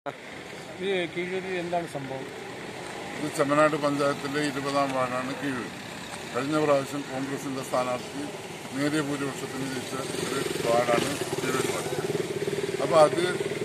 കീഴൂരിൽ എന്താണ് സംഭവം? ഇത് ചെമ്മനാട് പഞ്ചായത്തിലെ 20-ാം വാർഡാണ് കീഴൂർ. കഴിഞ്ഞ പ്രാവശ്യം കോൺഗ്രസിന്റെ സ്ഥാനാർത്ഥി നേരിയ ഭൂരിപക്ഷത്തിന് ജയിച്ച ഒരു വാർഡാണ് കീഴൂർ വാർഡ്. അപ്പോൾ അത്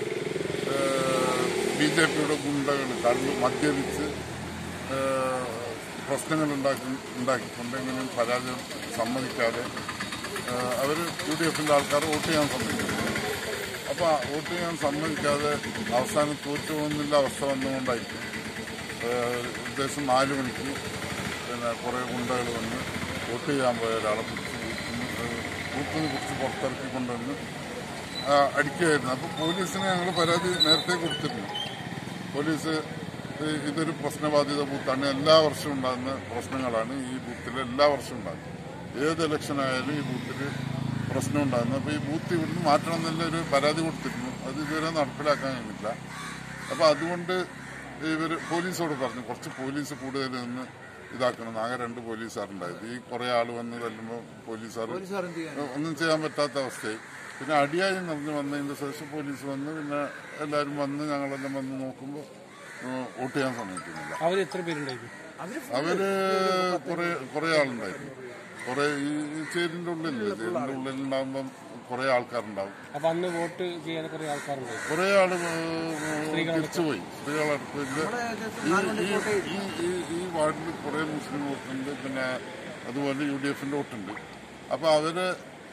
BJPയുടെ ഗുണ്ടകൾ കള്ളു മദ്യപിച്ച് പ്രശ്നങ്ങൾ ഉണ്ടാക്കിക്കൊണ്ട് എങ്ങനെയും പരാജയം സമ്മതിക്കാതെ അവർ UDFന്റെ ആൾക്കാർ വോട്ട് ചെയ്യാൻ സമ്മതിക്കുന്നു. അപ്പോൾ വോട്ട് ചെയ്യാൻ സമ്മതിക്കാതെ അവസാനം തോറ്റുപോകുന്നില്ല അവസ്ഥ വന്നുകൊണ്ടായിരിക്കും ഉദ്ദേശം 4 മണിക്ക് കുറേ ഗുണ്ടകൾ വന്ന് വോട്ട് ചെയ്യാൻ പോയ ഒരാളെ ബൂത്തിനെ കുറിച്ച് പുറത്തിറക്കിക്കൊണ്ടുവന്ന് അടിക്കുകയായിരുന്നു. അപ്പോൾ പോലീസിന് ഞങ്ങൾ പരാതി നേരത്തെ കൊടുത്തിരുന്നു. പോലീസ് ഇതൊരു പ്രശ്നബാധിത ബൂത്താണ്, എല്ലാ വർഷവും ഉണ്ടാകുന്ന പ്രശ്നങ്ങളാണ് ഈ ബൂത്തിൽ എല്ലാ വർഷവും ഉണ്ടാകുന്നത്. ഏത് ഇലക്ഷനായാലും ഈ ബൂത്തിൽ പ്രശ്നം ഉണ്ടാകുന്നു. അപ്പോൾ ഈ ബൂത്ത് ഇവിടുന്ന് മാറ്റണം എന്നുള്ള ഒരു പരാതി കൊടുത്തിരുന്നു. അത് ഇതുവരെ നടപ്പിലാക്കാൻ കഴിഞ്ഞില്ല. അപ്പോൾ അതുകൊണ്ട് ഇവർ പോലീസോട് പറഞ്ഞു കുറച്ച് പോലീസ് കൂടുതൽ നിന്ന് ഇതാക്കണം. ആകെ 2 പോലീസുകാരുണ്ടായത്. ഈ കുറേ ആൾ വന്ന് തല്ലുമ്പോൾ പോലീസുകാർ ഒന്നും ചെയ്യാൻ പറ്റാത്ത അവസ്ഥയായി. പിന്നെ അടിയായി നിറഞ്ഞ് വന്നതിൻ്റെ ശേഷം പോലീസ് വന്ന് പിന്നെ എല്ലാവരും വന്ന് ഞങ്ങളെല്ലാം വന്ന് നോക്കുമ്പോൾ വോട്ട് ചെയ്യാൻ സമ്മതിക്കുന്നില്ല. അവർ എത്ര പേരുണ്ടായിരുന്നു? അവര് കുറേ ആളുണ്ടായിരുന്നു. കുറെ ഈ ചേരിന്റെ ഉള്ളിലുണ്ടാകുമ്പം കുറെ ആൾക്കാരുണ്ടാവും. അപ്പൊ അന്ന് വോട്ട് ചെയ്യാൻ കുറെ ആൾക്കാരുണ്ടാവും. കുറെ ആള് തിരിച്ചുപോയി. സ്ത്രീകളടുത്ത് ഈ വാർഡിൽ കുറെ മുസ്ലിം വോട്ടുണ്ട്, പിന്നെ അതുപോലെ UDFന്റെ വോട്ടുണ്ട്. അപ്പൊ ഇവര്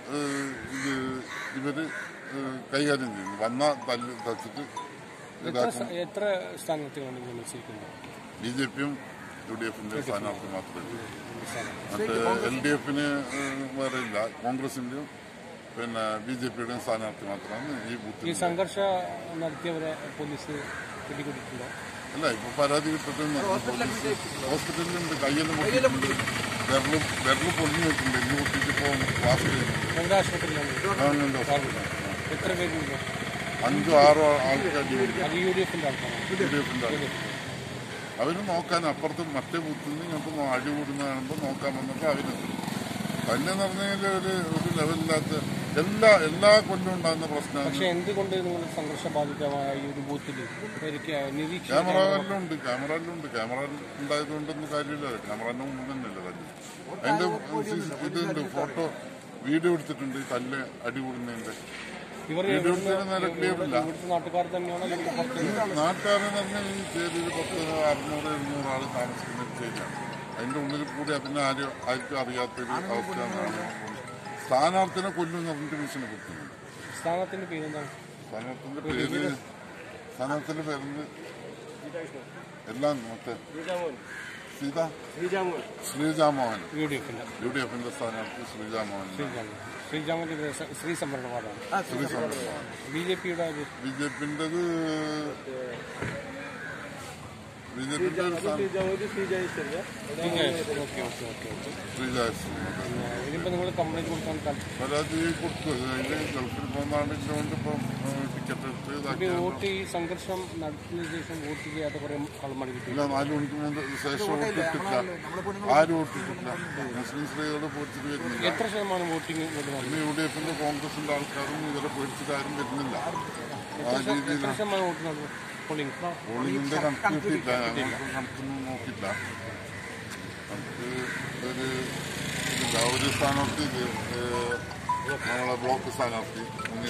കൈകാര്യം ചെയ്യുന്നു. വന്ന തച്ചിട്ട് എത്ര സ്ഥാനാർത്ഥികളാണ് മത്സരിക്കുന്നത്? BJPയും UDFന്റെ സ്ഥാനാർത്ഥി മാത്രമേ. മറ്റേ LDFന് വേറെ ഇല്ല. കോൺഗ്രസിന്റെയും പിന്നെ BJPയുടെയും സ്ഥാനാർത്ഥി മാത്രമാണ് ഈ ബൂത്തിൽ. സംഘർഷം നടത്തിയവരെ പോലീസ് പിടികൂടിയിട്ടുണ്ടോ? അല്ല, ഇപ്പൊ പരാതി കിട്ടിട്ടുണ്ട്. ഹോസ്പിറ്റലിലുണ്ട്, കയ്യെല്ലാം പൊട്ടിയിട്ടുണ്ട്, വിരല് പൊളിഞ്ഞു വെച്ചിട്ടുണ്ട്. ഇന്ന് പൊട്ടിയിട്ട് ഇപ്പോൾ ക്ലാസ് ചെയ്യുന്നുണ്ട്. ഗവൺമെന്റ് ഹോസ്പിറ്റലാണ്. എത്ര പേരുണ്ട്? 5-6 ആൾക്കാർ UDFന്റെ ആൾക്കാരാണ്. അവര് നോക്കാൻ അപ്പുറത്ത് മറ്റേ ബൂത്തിൽ നിന്ന് ഞങ്ങൾക്ക് അടി കൂടുന്ന കാണുമ്പോൾ നോക്കാൻ വന്നപ്പോൾ അവര് തന്നെ പറഞ്ഞാൽ ഒരു ലെവലില്ലാത്ത എല്ലാ കൊല്ലം ഉണ്ടാകുന്ന പ്രശ്നമാണ്. പക്ഷെ എന്തുകൊണ്ട് നിങ്ങൾ സംഘർഷബാധിതമായ ഈ ഒരു ബൂത്തിൽ ക്യാമറയിലുണ്ട് ക്യാമറ ഉണ്ടായതുകൊണ്ടൊന്നും കാര്യമില്ല. ക്യാമറന്റെ മുമ്പ് തന്നെയല്ലേ തന്നെ അതിന്റെ ഇതുണ്ട്. ഫോട്ടോ വീഡിയോ എടുത്തിട്ടുണ്ട്. കല്ല് അടി കൂടുന്നതിന്റെ വീഡിയോ എടുത്തതിന് നേരെ ക്ലിയർ ഇല്ല. നാട്ടുകാരെന്ന് പറഞ്ഞാൽ ഈ ചേരിയിൽ 600-700 ആൾ താമസിക്കുന്ന ഒരു ചേരിയാണ്. അതിന്റെ ഉള്ളിൽ കൂടി അതിനെ ആർക്കും അറിയാത്തൊരു അവസ്ഥയാണ്. സ്ഥാനാർത്ഥിനെ കൊല്ലും പറഞ്ഞിട്ട് ഭീഷണി കൊടുക്കുന്നുണ്ട്. സ്ഥാനാർത്ഥിന്റെ പേരെന്താണ്? സ്ഥാനാർത്ഥിന്റെ പേരിന് എല്ലാം മറ്റേ ശ്രീജാമോഹൻ, UDFന്റെ സ്ഥാനാർത്ഥി ശ്രീജാമോഹൻ. ശ്രീ സംവരണവാദാണ്. BJPയുടെ ഇനിയിപ്പോ നിങ്ങൾ കംപ്ലൈന്റ് കൊടുക്കാൻ പരാതി കൊടുത്തു. ഗൾഫിൽ പോകുന്നതുകൊണ്ട് ഇപ്പം ടിക്കറ്റ് എടുത്ത് വോട്ട് ഈ സംഘർഷം നടത്തിയതിനു ശേഷം വോട്ട് ചെയ്യാത്ത കുറെ കള്ളമണി കിട്ടില്ല. 4 മണിക്ക് ശേഷം വോട്ട് ഇട്ടില്ല. ആരും വോട്ടിട്ടില്ല. മുസ്ലിം സ്ത്രീകൾ പേടിച്ചിട്ട് വരുന്നില്ല. എത്ര ശതമാനം വോട്ടിംഗ്? UDFന്റെ കോൺഗ്രസിന്റെ ആൾക്കാരും ഇവരെ പേടിച്ചിട്ട് ആരും വരുന്നില്ല. ആ രീതിയിൽ പോളിംഗിന്റെ കണക്ക് കിട്ടിയില്ല. ഞങ്ങൾക്ക് കണക്കൊന്നും നോക്കില്ല. നമുക്ക് ഒരു സ്ഥാനാർത്ഥി നമ്മളെ ബ്ലോക്ക് സ്ഥാനാർത്ഥി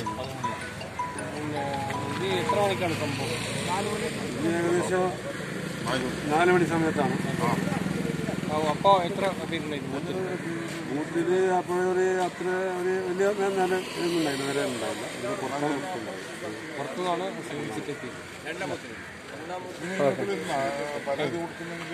എത്ര മണിക്കാണ് സംഭവം? ഏകദേശം 4 മണി സമയത്താണ്. അപ്പോൾ എത്ര പേരുണ്ടായിരുന്നു ബൂത്തില്? അപ്പോൾ അത്ര ഒരു വലിയ നേരം ഉണ്ടായില്ല. പുറത്തുനിന്നാണ് വിളിച്ചിട്ടെത്തിയത്. പരാതി കൊടുക്കുന്നെങ്കിൽ